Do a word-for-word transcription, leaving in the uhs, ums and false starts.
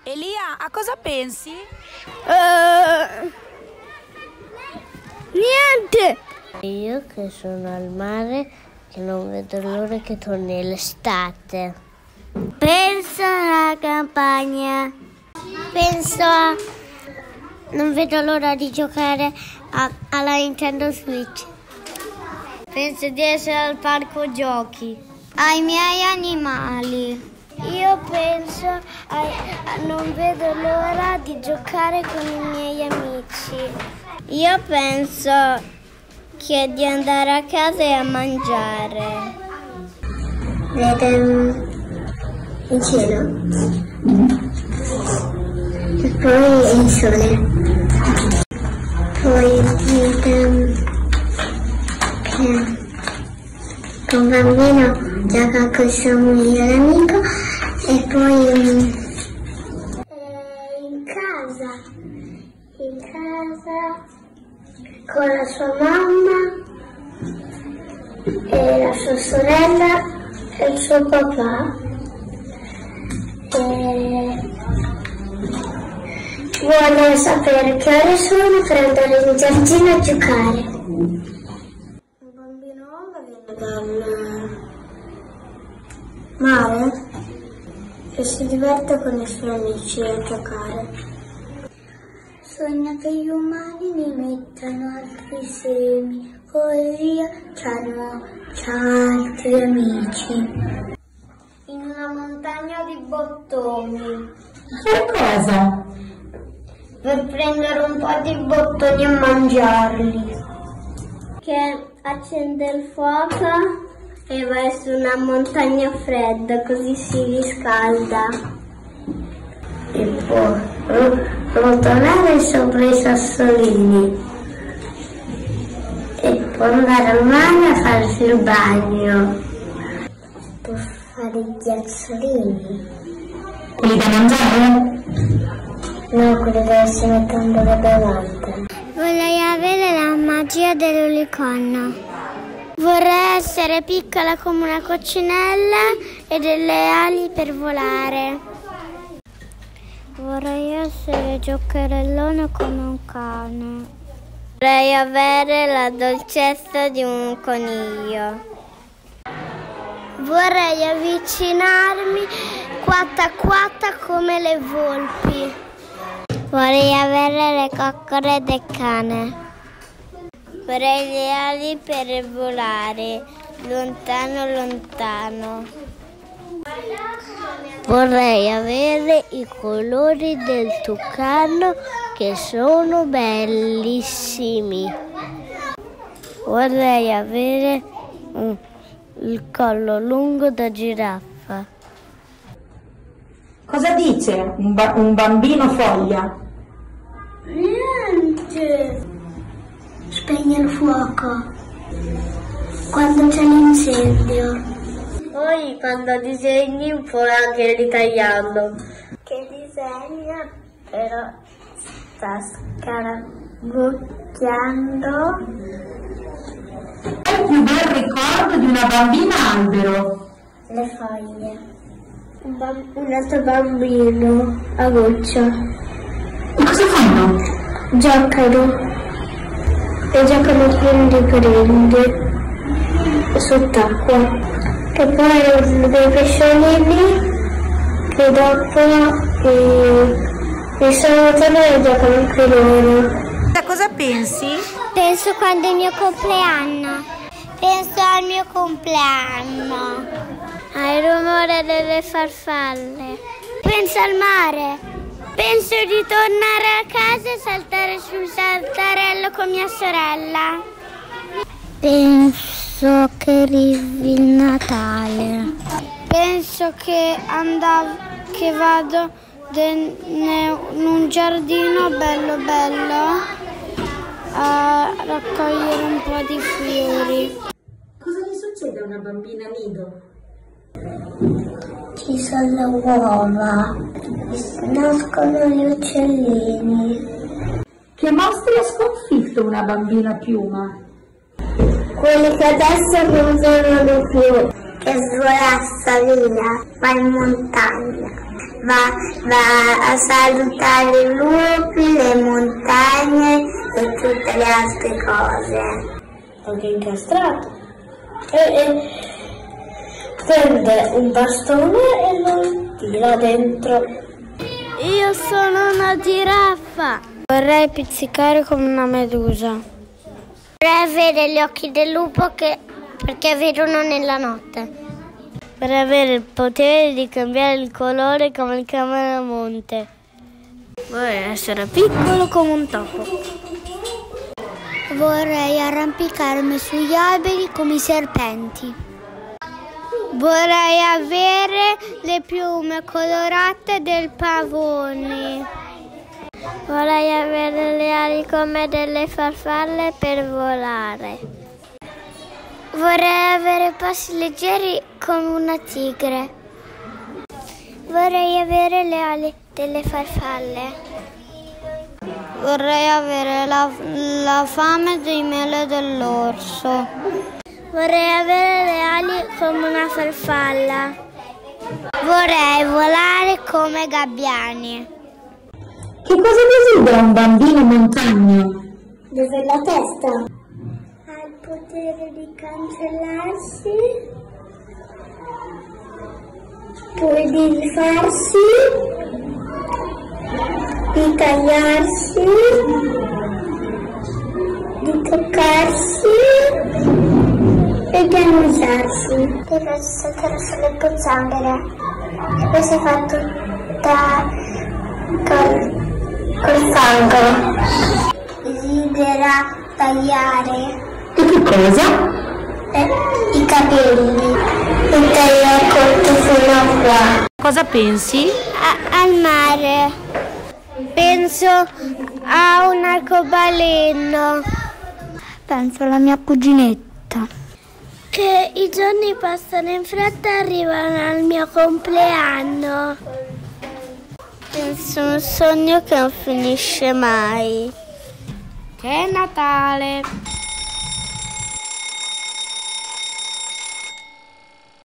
Elia, a cosa pensi? Uh, niente! Io che sono al mare, che non vedo l'ora che torni l'estate. Penso alla campagna. Penso a... non vedo l'ora di giocare a, alla Nintendo Switch. Penso di essere al parco giochi. Ai miei animali. Io penso a, a non vedo l'ora di giocare con i miei amici. Io penso che di andare a casa e a mangiare. Vedo il cielo e poi il sole. Poi vedo che un bambino gioca con suo migliore amico e poi um, eh, in casa, in casa con la sua mamma e la sua sorella e il suo papà. E vuole sapere che ore sono per andare in giardino a giocare. Dal mare e si diverte con i suoi amici a giocare. Sogna che gli umani mi mettano altri semi, così c'hanno altri amici. In una montagna di bottoni. Per cosa? Per prendere un po' di bottoni e mangiarli. Che accende il fuoco e va su una montagna fredda, così si riscalda. E può rotolare sopra i sassolini. E può andare al mare a farsi il bagno. Può fare i ghiacciolini. Quelli da mangiare? No, quelli dove si mettono le bevande. Vorrei avere la magia dell'unicorno. Vorrei essere piccola come una coccinella e delle ali per volare. Vorrei essere giocherellone come un cane. Vorrei avere la dolcezza di un coniglio. Vorrei avvicinarmi quatta quatta come le volpi. Vorrei avere le coccole del cane. Vorrei le ali per volare, lontano lontano. Vorrei avere i colori del tucano che sono bellissimi. Vorrei avere un, il collo lungo da giraffa. Cosa dice un, ba- un bambino foglia? Niente. Spegne il fuoco quando c'è l'incendio. Poi quando disegni puoi anche ritagliarlo. Che disegna però sta scarabocchiando. Qual è il più bel ricordo di una bambina albero? Le foglie. Un, bamb- un altro bambino a goccia. E cosa fanno? Giocano. E giocano pieni di prende sott'acqua. E poi dei pesciolini che dopo eh, mi salutano e giocano anche loro. A cosa pensi? Penso quando è il mio compleanno. Penso al mio compleanno. Al rumore delle farfalle. Penso al mare. Penso di tornare a casa e saltare sul saltarello con mia sorella. Penso che arrivi il Natale. Penso che andavo, che vado de, ne, in un giardino bello bello a raccogliere un po' di fiori. Cosa gli succede a una bambina nido? Ci sono le uova, nascono gli uccellini. Che mostri ha sconfitto una bambina piuma? Quelli che adesso non vedono più, che svolazzano via, va in montagna. va, va a salutare i lupi, le montagne e tutte le altre cose. Anche incastrato. E, e prende un bastone e lo tira dentro. Io sono una giraffa. Vorrei pizzicare come una medusa. Vorrei avere gli occhi del lupo che, perché vedono nella notte. Vorrei avere il potere di cambiare il colore come il camaleonte. Vorrei essere piccolo come un topo. Vorrei arrampicarmi sugli alberi come i serpenti. Vorrei avere le piume colorate del pavone. Vorrei avere le ali come delle farfalle per volare. Vorrei avere passi leggeri come una tigre. Vorrei avere le ali delle farfalle. Vorrei avere la, la fame di miele dell'orso. Vorrei avere le ali come una farfalla. Vorrei volare come gabbiani. Che cosa desidera un bambino montagno? Dove la testa? Ha il potere di cancellarsi, poi di rifarsi, di tagliarsi, di toccarsi e di annusarsi. Deve saltare sulle pozzanghere. Questo è fatto da col, col fango. Desidera tagliare. E che cosa? Eh, i capelli. E tagliare corto fino a qua. Cosa pensi? A, al mare. Penso a un arcobaleno. Penso alla mia cuginetta. Che i giorni passano in fretta e arrivano al mio compleanno. Penso a un sogno che non finisce mai. Che è Natale.